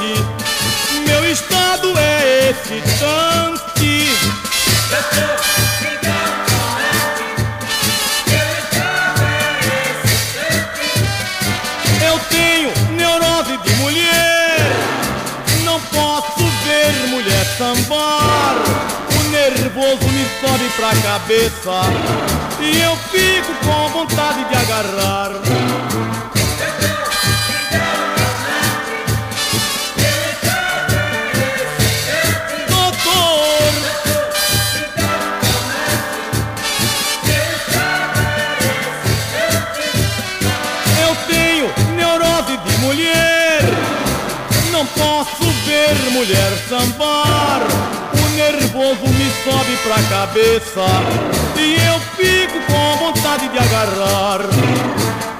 excitante, meu estado é excitante. Eu tenho neurose de mulher, não posso ver mulher sambar. O nervoso me sobe pra cabeça e eu fico com vontade de agarrar. Doutor, eu tenho neurose de mulher, não posso ver mulher sambar. O nervoso me sobe pra cabeça e eu fico com vontade de agarrar.